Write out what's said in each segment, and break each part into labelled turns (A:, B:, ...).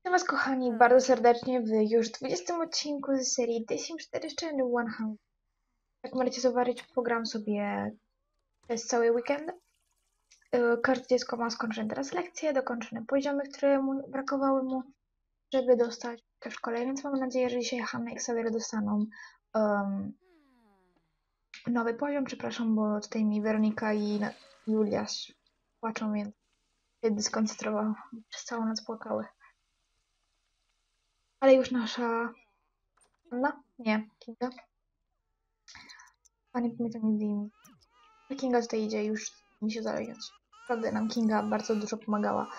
A: Witam Was, kochani, bardzo serdecznie w już 20 odcinku z serii The Sims 4 Challenge 100. Jak możecie zobaczyć, pogram sobie przez cały weekend. Każde dziecko ma skończone teraz lekcje, dokończone poziomy, które brakowały mu, żeby dostać w szkole, więc mam nadzieję, że dzisiaj Hanna i Xavier dostaną nowy poziom. Przepraszam, bo tutaj mi Weronika i Julia płaczą, więc się skoncentrowałam. Przez całą noc płakały. Ale już nasza Anna? Nie, Kinga. A nie pamiętam nigdy imię. Kinga tutaj idzie już mi się zależeć. Naprawdę nam Kinga bardzo dużo pomagała.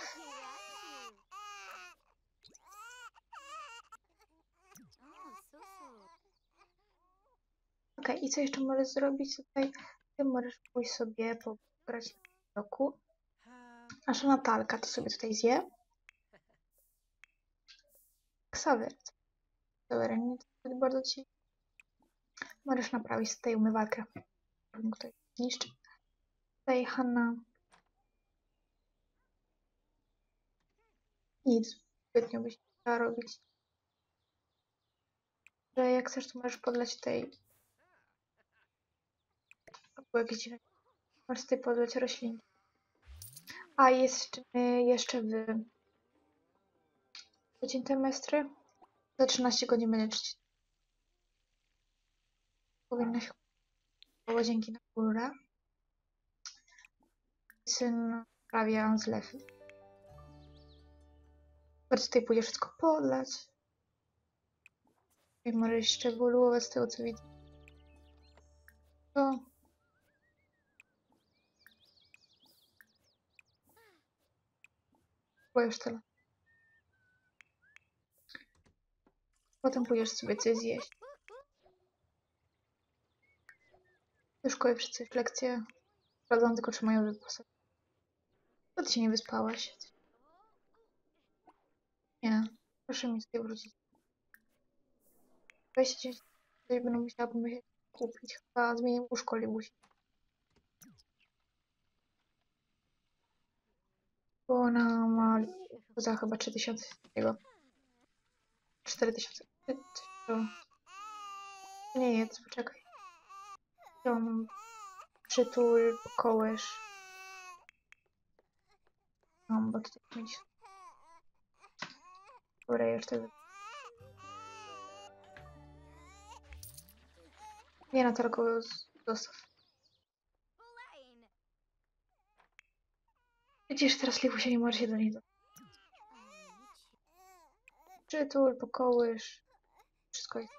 A: Okej, i co jeszcze możesz zrobić tutaj? Ty możesz pójść sobie pograć w roku. Nasza Natalka to sobie tutaj zje. Xavier. Xavier, nie to bardzo ci. Możesz naprawić tutaj umywalkę. Tutaj zniszczy. Tutaj Hanna. Nic zbytnio byś nie chciała robić. Że jak chcesz, to możesz podleć tej. Albo jakieś dziwne. Możesz tutaj podleć rośliny. A jesteśmy jeszcze w dzień trimestry. Za 13 godzin będzie czcić. Powinno się łazienki na górę. Syn sprawia zlew. Bardzo tutaj pójdzie wszystko podlać. I może jeszcze ewoluować z tego, co widzę. To. Chyba już tyle. Potem pójdziesz sobie coś zjeść. Do szkoły wszyscy już lekcje. Sprawdzam tylko, czy mają wyposażenie. Co ty się nie wyspałaś? Nie. Proszę mi tutaj wrócić. 29 coś będę musiała kupić. Chyba zmienię łóżko Libusi. Bo ona ma za chyba 3000 tego. 4000. Nie jedz, poczekaj. Mam przytul, kołysz. Mam, bo tutaj mieć. Dobra, jeszcze. Nie na tylko dostaw. Widzisz, teraz Libusia nie może się do niej dostać. Przytul, pokołysz. Wszystko jest.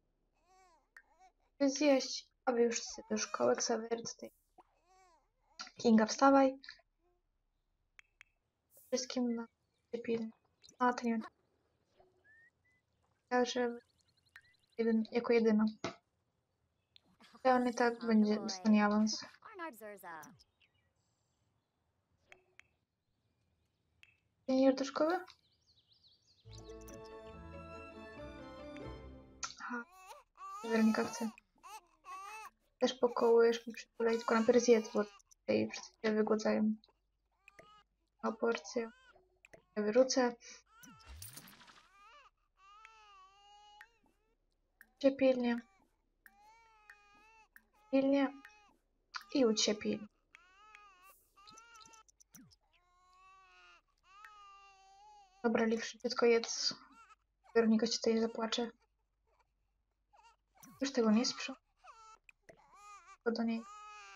A: Chcę zjeść, aby już do szkoły. Xavier tutaj. Kinga, wstawaj. Wszystkim na pilnie. A, to nie wiem. Ja, że jako jedyna. Ja on i tak będzie dostanie awans. Ty nie idziesz do szkoły? Aha. Weronika chce. Też pokołysz mi przytulej, tylko najpierw zjedz, bo tutaj wszyscy się wygłodzają. O porcję. Ja wyrzucę. Się pilnie. Pilnie. I łódź się pilnie. Dobra, Liwszy, dziecko jedz. Weronika ci tutaj zapłacze. Już tego nie sprząta. Tylko do niej.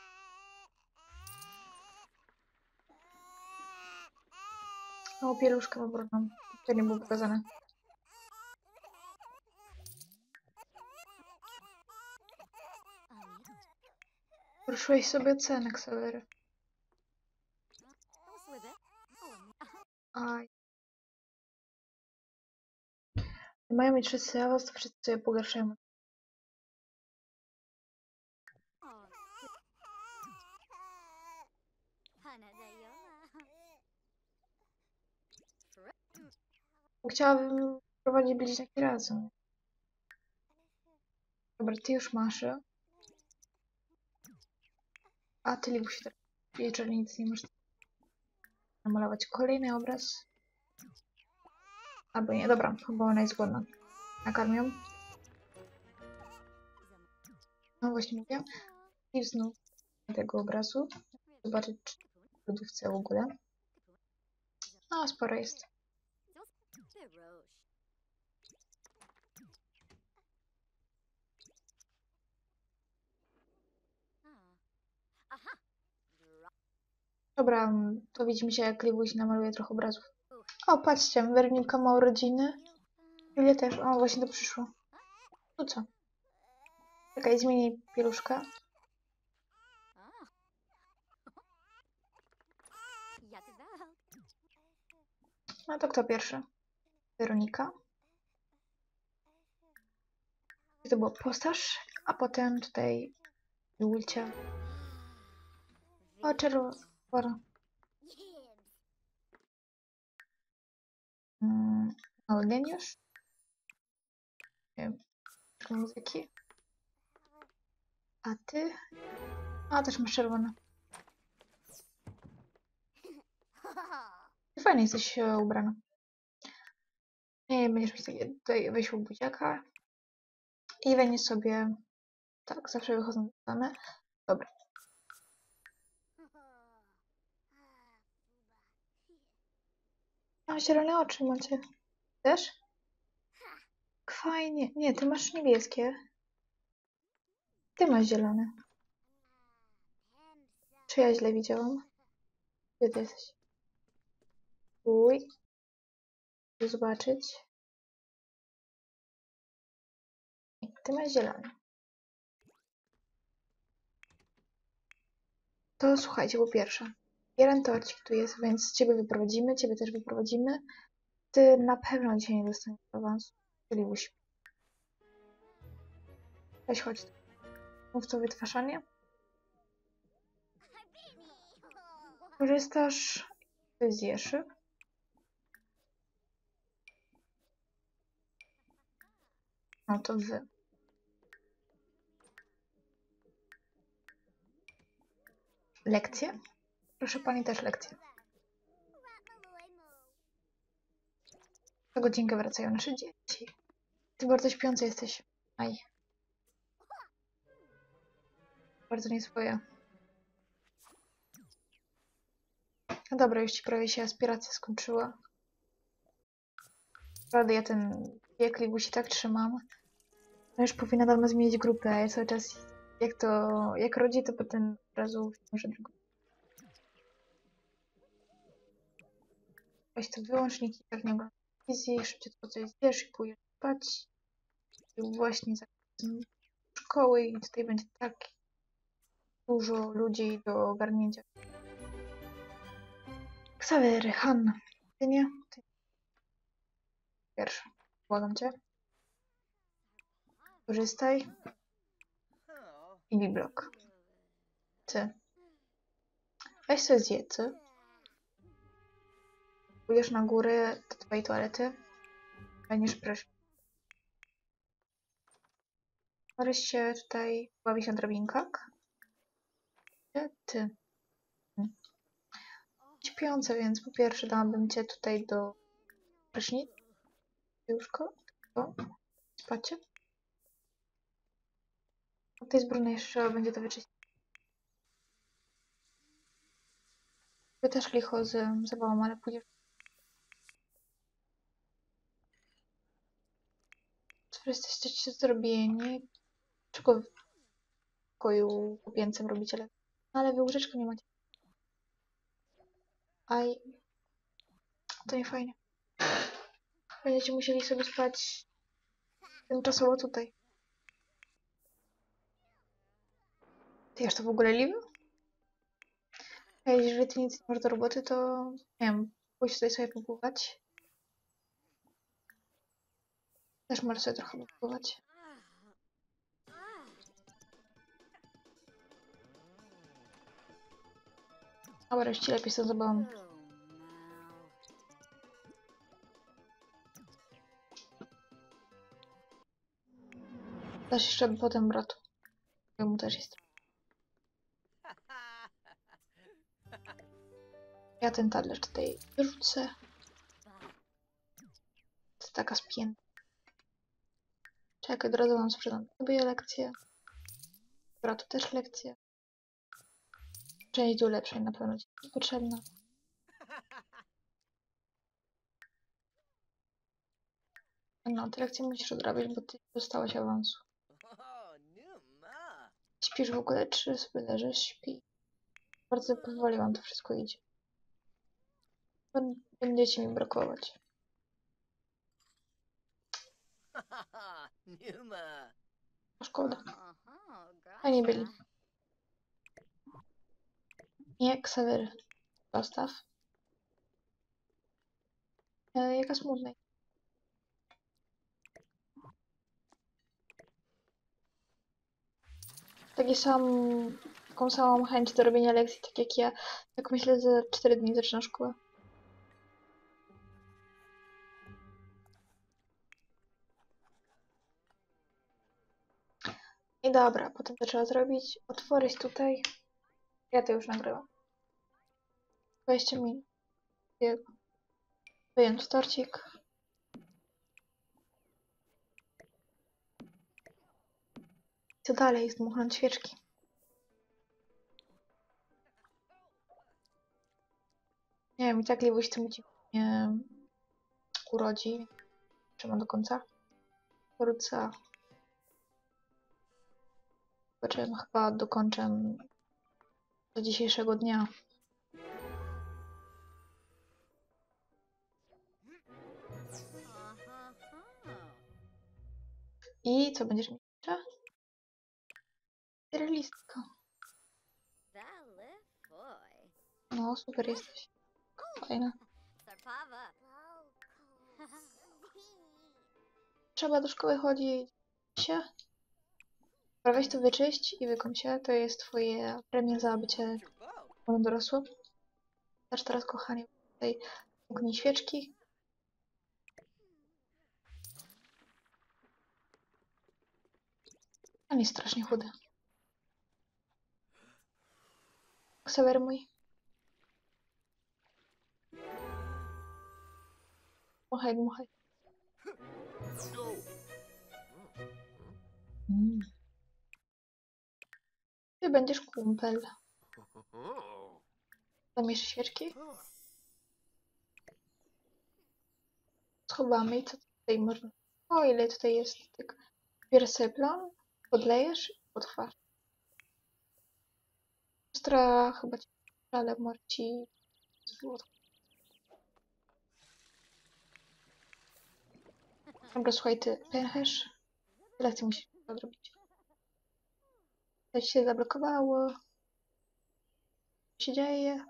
A: O, pieluszkę obronną. To nie było pokazane. Ruszyłeś sobie ocenę, Xavier. Aj. Mają mieć wszyscy awans, to wszyscy sobie pogarszają. Chciałabym prowadzić bliźniaki razem. Dobra, ty już masz. A ty Libuś, jeżeli nic nie możesz namalować kolejny obraz. Albo nie, dobra, chyba ona jest głodna. Nakarmią. No właśnie mówię. I znów tego obrazu. Zobaczyć, czy w lodówce w ogóle. No, sporo jest. Dobra, to widzimy się, jak Libuś namaluje trochę obrazów. O, patrzcie, Weronika ma urodziny. Julia też. O, właśnie to przyszło. No co? Czekaj, zmieni pieluszkę. No to kto pierwszy? Weronika. I to było postaż, a potem tutaj Julcia. O, czerwona. Mały geniusz. Nie wiem, muzyki. A ty? A, też masz czerwone. Fajnie jesteś ubrana. Nie, będziesz mieć takie tutaj wyjść u buziaka. I weźmiesz sobie... Tak, zawsze wychodzą same. Dobra. A, zielone oczy macie. Też? Fajnie. Nie, ty masz niebieskie. Ty masz zielone. Czy ja źle widziałam? Gdzie ty jesteś? Uj. Chcę zobaczyć. Ty masz zielone. To słuchajcie, po pierwsze. Jeden torcik tu jest, więc ciebie wyprowadzimy, ciebie też wyprowadzimy. Ty na pewno dzisiaj nie dostaniesz awansu. Czyli musi. Weź chodź. Mów to wytwarzanie. Korzystasz z Jeszy. No to wy. Lekcje? Proszę pani, też lekcje. Co godzinkę wracają nasze dzieci. Ty bardzo śpiący jesteś. Aj. Bardzo nieswoje. No dobra, już ci prawie się aspiracja skończyła. Prawda, ja ten wiek Ligusi tak trzymam. No już powinna dawno zmienić grupę, a ja cały czas jak rodzi, to potem od razu może drugą. Weź to wyłączniki, tak nie oglądam telewizji, szybciutko coś zjesz i pójdziesz spać. I właśnie za szkoły i tutaj będzie tak dużo ludzi do ogarnięcia. Ksawery, Hanna. Ty nie? Ty pierwszy. Błagam cię. Korzystaj. I biblok. Ty. Weź sobie zjedz. Pójdziesz na górę do twojej toalety. Będziesz prysznic. Możesz się tutaj bawić na drabinkach. Ty. Śpiące, więc po pierwsze dałabym cię tutaj do prysznic. Łóżko. To. Spacie. A to jest brudne, jeszcze będzie to wyczyścić. Wy też licho z zabawą, ale pójdziesz. Co jesteście zrobieni? Czego w pokoju kupięcym robicie lepiej? Ale wy łóżeczka nie macie. Aj. To nie fajnie. Będziecie musieli sobie spać tymczasowo tutaj. Ty już to w ogóle liwy? A jeżeli ty nic nie masz do roboty, to nie wiem, pójdź tutaj sobie popływać. Też możesz sobie trochę popływać. A wreszcie lepiej z tą zabawą. Dasz jeszcze potem bratu. Jemu też jest. Ja ten talerz tutaj wyrzucę. taka spięta. Czekaj, od razu wam sprzedam sobie lekcję. Dobra, tu też lekcje. Część do ulepszeń na pewno ci jest potrzebna. No, te lekcje musisz odrabiać, bo ty dostałaś awansu. Śpisz w ogóle, czy sobie leżysz? Śpi. Bardzo powoli wam to wszystko idzie. Będziecie mi brakować. Szkoda. Fajnie byli. Nie, Ksawery. Zostaw. Jaka smutna. Taką samą chęć do robienia lekcji, tak jak ja. Jak myślę, za 4 dni zaczynam szkołę. I dobra, potem to trzeba zrobić. Otworzyć tutaj. Ja to już nagrywam. 20 minut. Wyjąć torcik. Co dalej? Zdmuchnąć świeczki. Nie wiem, i tak Liwuś tym mnie urodzi. Trzymam do końca. Wrócę. Zobaczymy, chyba dokończę do dzisiejszego dnia. I co będziesz mieć jeszcze? Listka. No, super jesteś. Fajne. Trzeba do szkoły chodzić się. Dobra, weź to wyczyść i wykąp się. To jest twoje premia za bycie dorosłym. Też teraz, kochanie, tutaj ugnij świeczki. On jest strasznie chudy. Ksawery mój. Dmuchaj, dmuchaj. Ty będziesz kumpel. Tam jeszcze świeczki. Schowamy i co tutaj można... O, ile tutaj jest. Tak. Bierzesz sobie plon, podlejesz i potwarz. Siostra chyba cię, ale może ci zwód. Dobra, słuchaj, ty pęcherz. Lekcję musisz odrobić. To ci się zablokowało. Co się dzieje?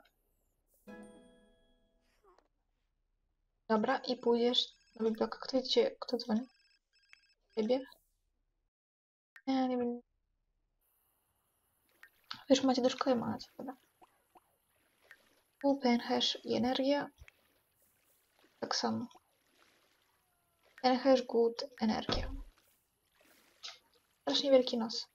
A: Dobra, i pójdziesz do biblioteki. Kto dzwoni? Ciebie? Nie, nie wiem. Wiesz, macie do szkoły, macie, dobra. Pęcherz i energia. Tak samo. Pęcherz, głód, energia. Strasznie wielki nos.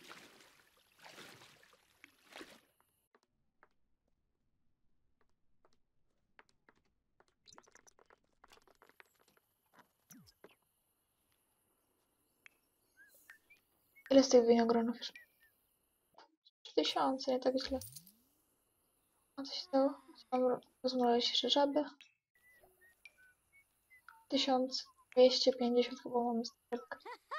A: Ile z tych winogronów już? 3000, nie tak źle. A co się stało? Rozmawialiście jeszcze żaby? 1250 chyba mamy stronkę.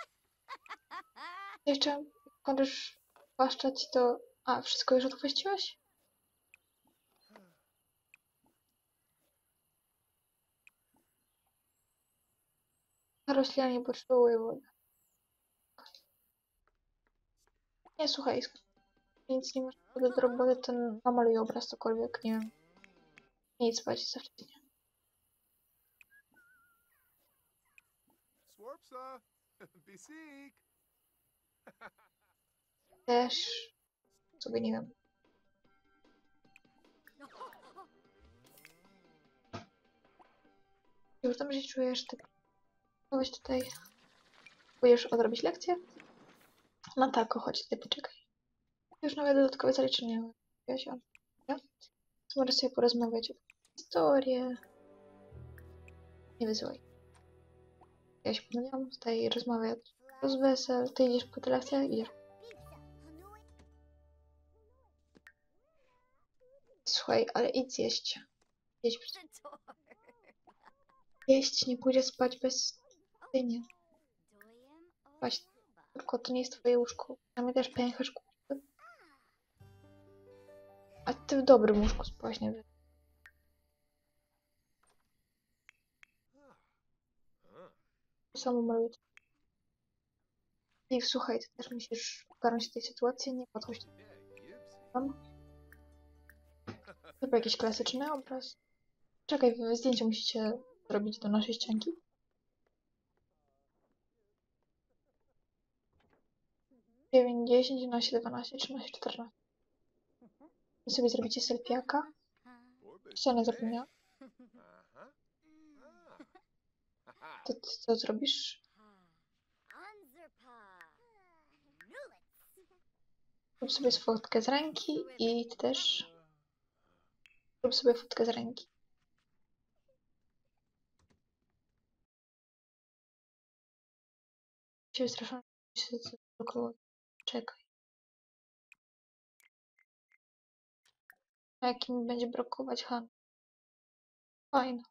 A: Jeszcze kończysz płaszczać to... A, wszystko już odchwyciłeś? Roślina nie potrzebuje wody. Nie, słuchaj, nic nie masz do roboty, to namaluję obraz, cokolwiek, nie wiem. Nic spać za wcześnie. Też sobie nie wiem. Już dobrze się czujesz, ty weź tutaj. Pójdziesz odrobić lekcję? No tak, chodź tutaj, poczekaj. Już nawet dodatkowe zaliczenie. Ja? Możesz sobie porozmawiać o historii. Nie wyzywaj. Ja się pomyliłam, tutaj rozmawiać. Rozwesel, ty idziesz po te lekcjach? Idziesz. Słuchaj, ale idź zjeść. Jeść, nie pójdzie spać bez jedzenia. Spać, tylko to nie jest twoje łóżko. Pamiętasz, pęcherz kurwy? A ty w dobrym łóżku spałaś, nie wiem. Samo maluję. I słuchaj, ty też musisz ogarnąć tej sytuacji, nie podchodź tam. Chyba jakiś klasyczny obraz. Czekaj, wy zdjęcie musicie zrobić do naszej ścianki. Dziewięć, 10, 11, 12, 13, 14. Wy sobie zrobicie selfiaka. Ścianę zapomniałam. To ty co zrobisz? Rób sobie fotkę z ręki i ty też rób sobie fotkę z ręki. Się wystraszam, że się zablokowało. Czekaj. A jaki mi będzie blokować Han? Fajno.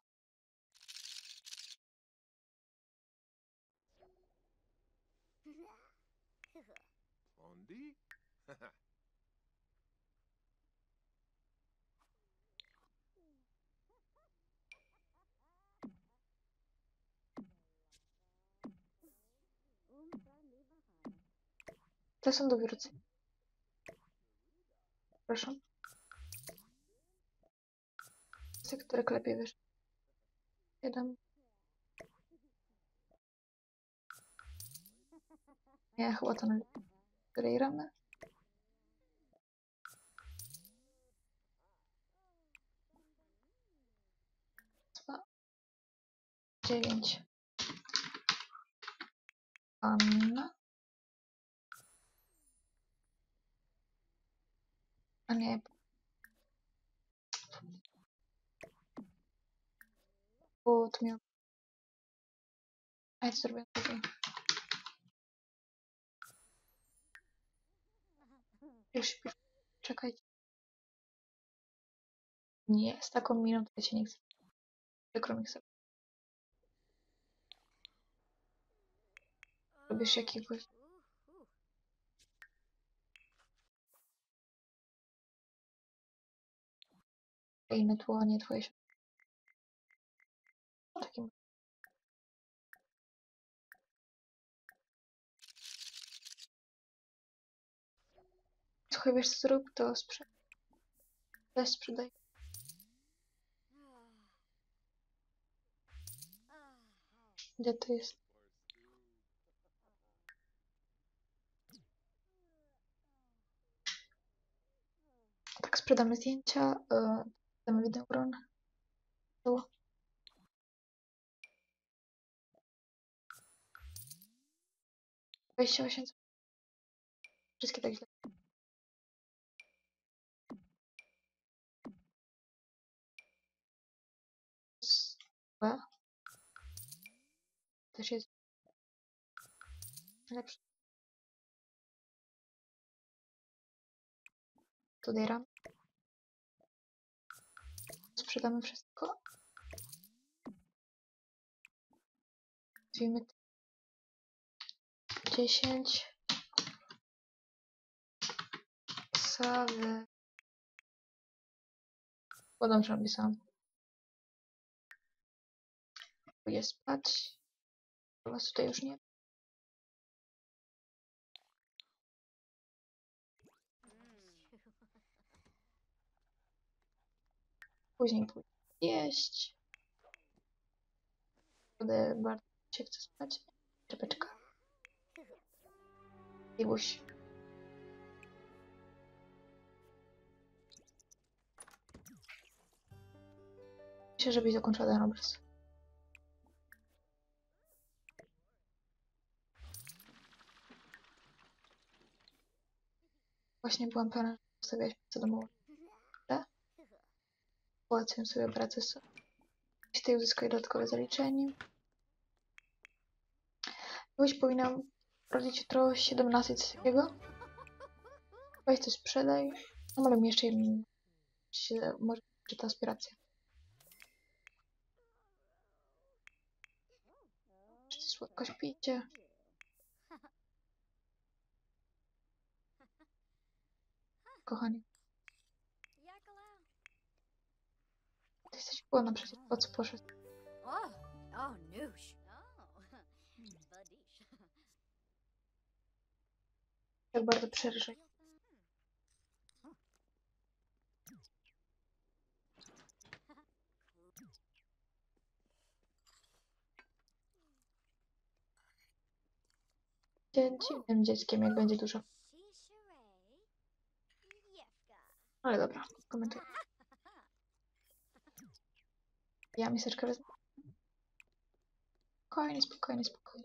A: To są do wyrzucenia. Proszę. Sektor klepie, wiesz. 7. Nie, chyba to na której ramy. 2, 9. Anna. A nie. Bo to miał. A ja to zrobię później. Już śpisz. Czekajcie. Nie, z taką miną to ja cię nie chcę. Przykro mi chcę. Robisz jakiegoś. Inne tło, nie twoje się. No, takim. Słuchaj, wiesz co zrób, to sprzedaj. Gdzie to jest? Tak, sprzedamy zdjęcia. Damy wideo 28. Wszystkie tak źle. B. Też jest lepszy. Tutaj RAM. Sprzedamy wszystko. Nazwijmy 10. Sawy. Podłączam sobie sam. Pójdę spać. Was tutaj już nie. Później pójdę jeść. Będę bardzo się chcę spać. Czepeczka. I buź. Myślę, żebyś zakończyła ten obraz. Właśnie byłam pewna, że zostawiałaś pracę domową. Ułatwiam sobie pracę. Tutaj uzyskuję dodatkowe zaliczenie. Kogoś powinnam rodzić jutro 17 coś takiego. Weź to sprzedaj. No ale mi jeszcze jeden się może czyta aspiracja. Czy słodko śpicie? Kochanie. Ty jesteś głodna przecież, po co poszedł? Tak bardzo przerażaj. Dziwnym dzieckiem, jak będzie dużo. Ale dobra, komentuję. Ja miseczkę wezmę. Spokojnie, spokojnie, spokojnie.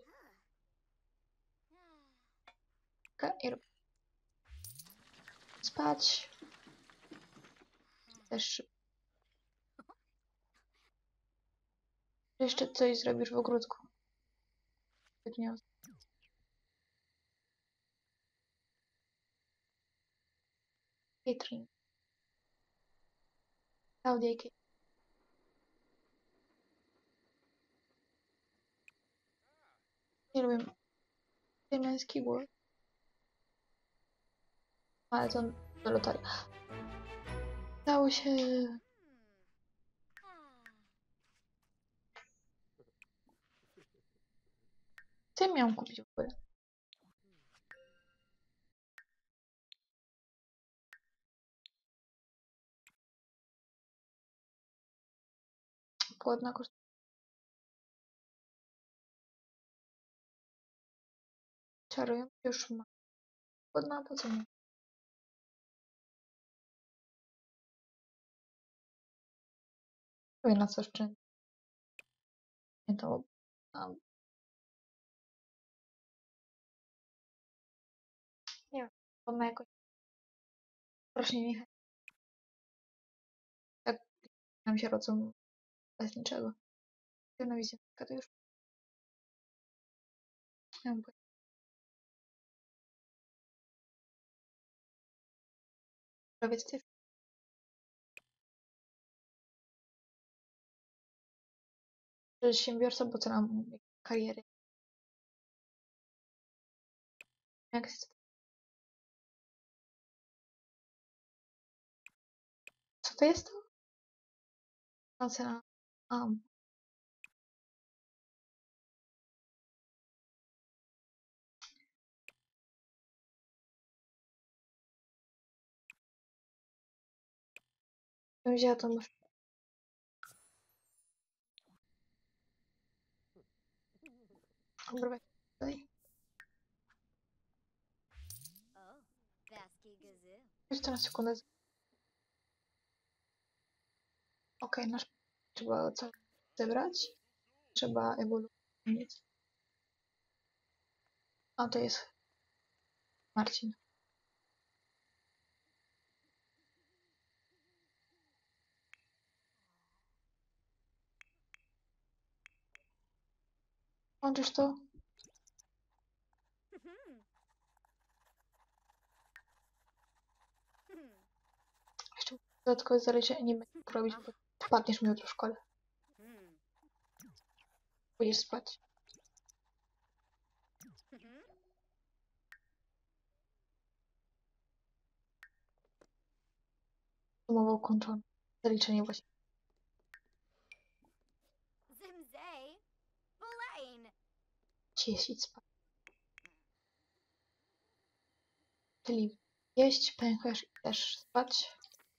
A: I robię. Spać. Też szybko. Jeszcze coś zrobisz w ogródku. Catering. Klaudia i Kate. Nie lubię tej męski głos. Ale to do loterii. Dało się... Co ja miałam kupić w ogóle? Płodna koszt. Czarują. Już ma. Płodna, po co nie? Powiem na co szczęście. Nie to... nie wiem. Płodna jakoś... Strasznie nie chętnie. Tak nam się rodzą bez niczego. Na wizytkę to już... Nie wiem, prawie ty. Przedsiębiorca, bo co nam kariery. Jak jest... Co to jest to? Cena. A, bym wzięła to może. Dobra, tutaj. Jeszcze na sekundę. Okej, nasz... Trzeba co zebrać. Trzeba ewoluować. A to jest Marcin. Łączysz to? Jeszcze dodatkowe zalecie nie będę mógł robić, bo wpadniesz mi jutro w szkole. Pójdziesz spać. Umowa ukończona. Zaliczenie właśnie. Ci jest idź spać. Czyli jeść, pęcherz i też spać.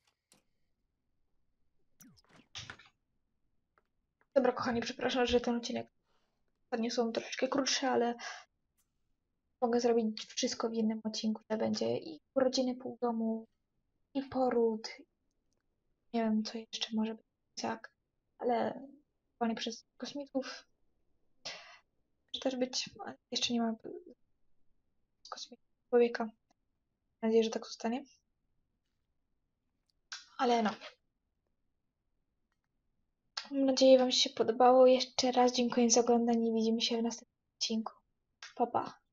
A: Dobra, kochani, przepraszam, że ten odcinek ostatnio są troszeczkę krótsze, ale mogę zrobić wszystko w jednym odcinku, że będzie i urodziny pół domu, i poród. Nie wiem, co jeszcze może być, jak, ale panie przez kosmitów może też być, ale jeszcze nie ma kosmitów człowieka. Mam nadzieję, że tak zostanie. Ale no. Mam nadzieję, wam się podobało. Jeszcze raz dziękuję za oglądanie i widzimy się w następnym odcinku. Pa, pa.